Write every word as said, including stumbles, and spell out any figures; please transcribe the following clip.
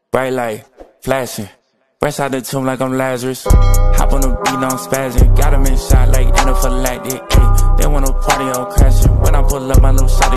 bright light, flashing. Fresh out the tomb like I'm Lazarus. Hop on the beat, now I'm spazzing. Got him in shot like anaphylactic. Ay, they wanna party, I'm crashing. When I pull up my new shot.